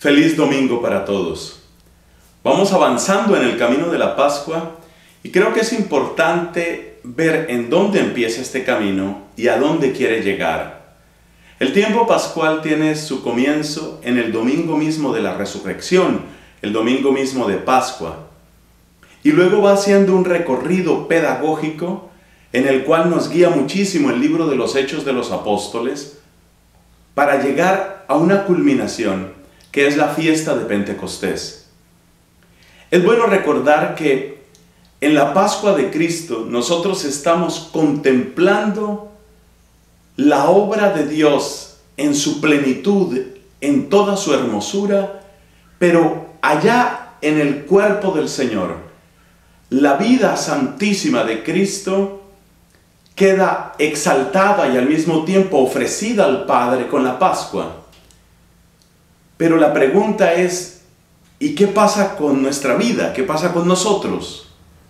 Feliz domingo para todos. Vamos avanzando en el camino de la Pascua y creo que es importante ver en dónde empieza este camino y a dónde quiere llegar. El tiempo pascual tiene su comienzo en el domingo mismo de la resurrección, el domingo mismo de Pascua. Y luego va haciendo un recorrido pedagógico en el cual nos guía muchísimo el libro de los Hechos de los Apóstoles para llegar a una culminación que es la fiesta de Pentecostés. Es bueno recordar que en la Pascua de Cristo nosotros estamos contemplando la obra de Dios en su plenitud, en toda su hermosura, pero allá en el cuerpo del Señor, la vida santísima de Cristo queda exaltada y al mismo tiempo ofrecida al Padre con la Pascua. Pero la pregunta es, ¿y qué pasa con nuestra vida? ¿Qué pasa con nosotros?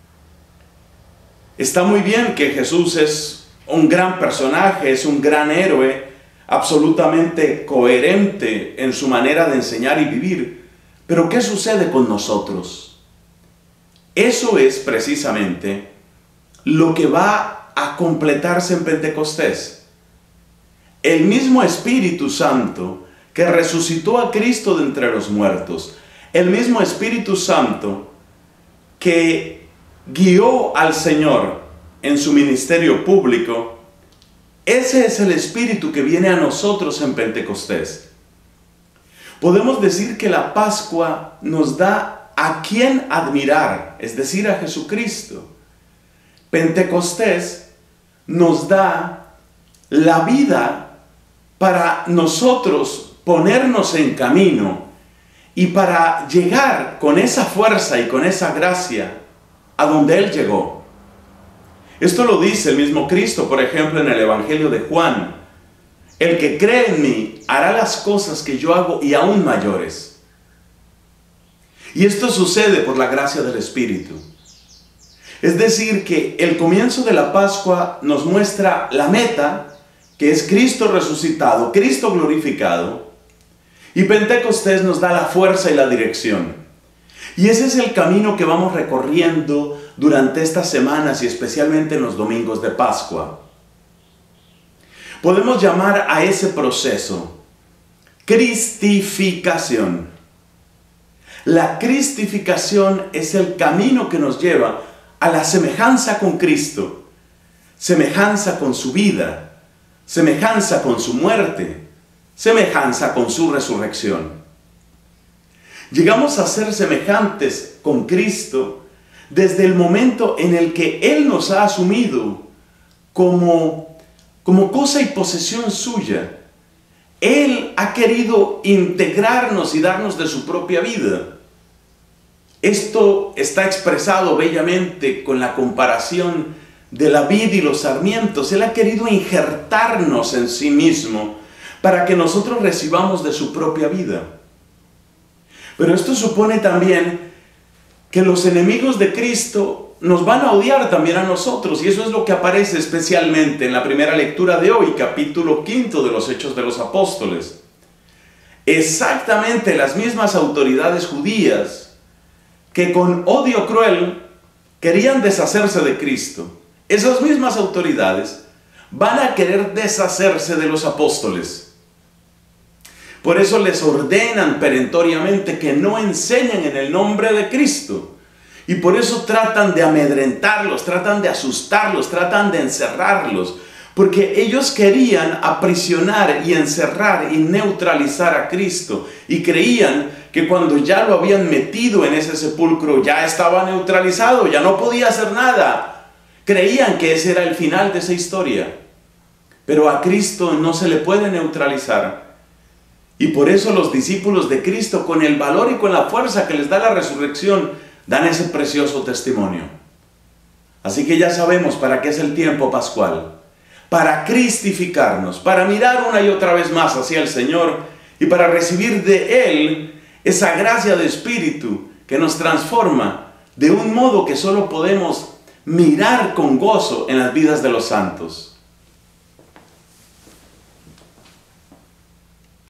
Está muy bien que Jesús es un gran personaje, es un gran héroe, absolutamente coherente en su manera de enseñar y vivir. Pero ¿qué sucede con nosotros? Eso es precisamente lo que va a completarse en Pentecostés. El mismo Espíritu Santo que resucitó a Cristo de entre los muertos, el mismo Espíritu Santo que guió al Señor en su ministerio público, ese es el Espíritu que viene a nosotros en Pentecostés. Podemos decir que la Pascua nos da a quien admirar, es decir, a Jesucristo. Pentecostés nos da la vida para nosotros ponernos en camino y para llegar con esa fuerza y con esa gracia a donde Él llegó. Esto lo dice el mismo Cristo, por ejemplo, en el Evangelio de Juan. El que cree en mí hará las cosas que yo hago y aún mayores. Y esto sucede por la gracia del Espíritu. Es decir, que el comienzo de la Pascua nos muestra la meta, que es Cristo resucitado, Cristo glorificado, y Pentecostés nos da la fuerza y la dirección. Y ese es el camino que vamos recorriendo durante estas semanas y especialmente en los domingos de Pascua. Podemos llamar a ese proceso cristificación. La cristificación es el camino que nos lleva a la semejanza con Cristo, semejanza con su vida, semejanza con su muerte, semejanza con su resurrección. Llegamos a ser semejantes con Cristo desde el momento en el que Él nos ha asumido como cosa y posesión suya. Él ha querido integrarnos y darnos de su propia vida. Esto está expresado bellamente con la comparación de la vid y los sarmientos. Él ha querido injertarnos en sí mismo para que nosotros recibamos de su propia vida. Pero esto supone también que los enemigos de Cristo nos van a odiar también a nosotros, y eso es lo que aparece especialmente en la primera lectura de hoy, capítulo 5 de los Hechos de los Apóstoles. Exactamente las mismas autoridades judías que con odio cruel querían deshacerse de Cristo, esas mismas autoridades van a querer deshacerse de los apóstoles. Por eso les ordenan perentoriamente que no enseñen en el nombre de Cristo. Y por eso tratan de amedrentarlos, tratan de asustarlos, tratan de encerrarlos. Porque ellos querían aprisionar y encerrar y neutralizar a Cristo. Y creían que cuando ya lo habían metido en ese sepulcro ya estaba neutralizado, ya no podía hacer nada. Creían que ese era el final de esa historia. Pero a Cristo no se le puede neutralizar. Y por eso los discípulos de Cristo, con el valor y con la fuerza que les da la resurrección, dan ese precioso testimonio. Así que ya sabemos para qué es el tiempo pascual. Para cristificarnos, para mirar una y otra vez más hacia el Señor y para recibir de Él esa gracia de Espíritu que nos transforma de un modo que solo podemos mirar con gozo en las vidas de los santos.